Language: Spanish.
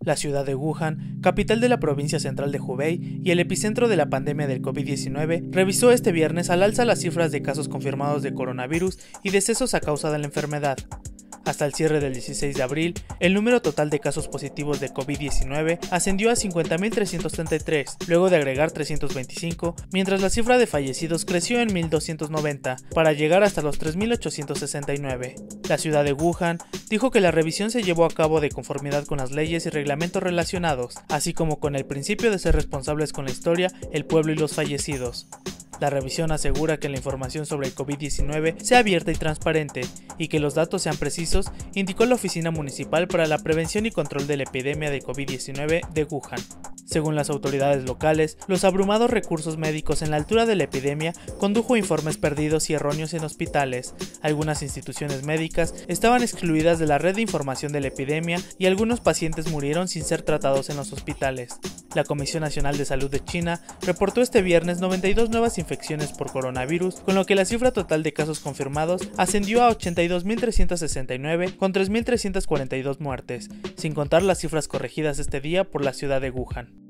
La ciudad de Wuhan, capital de la provincia central de Hubei y el epicentro de la pandemia del COVID-19, revisó este viernes al alza las cifras de casos confirmados de coronavirus y decesos a causa de la enfermedad. Hasta el cierre del 16 de abril, el número total de casos positivos de COVID-19 ascendió a 50.333, luego de agregar 325, mientras la cifra de fallecidos creció en 1.290, para llegar hasta los 3.869. La ciudad de Wuhan dijo que la revisión se llevó a cabo de conformidad con las leyes y reglamentos relacionados, así como con el principio de ser responsables con la historia, el pueblo y los fallecidos. La revisión asegura que la información sobre el COVID-19 sea abierta y transparente, y que los datos sean precisos, indicó la Oficina Municipal para la Prevención y Control de la Epidemia de COVID-19 de Wuhan. Según las autoridades locales, los abrumados recursos médicos en la altura de la epidemia condujo a informes perdidos y erróneos en hospitales. Algunas instituciones médicas estaban excluidas de la red de información de la epidemia y algunos pacientes murieron sin ser tratados en los hospitales. La Comisión Nacional de Salud de China reportó este viernes 92 nuevas infecciones por coronavirus, con lo que la cifra total de casos confirmados ascendió a 82.369 con 3.342 muertes, sin contar las cifras corregidas este día por la ciudad de Wuhan.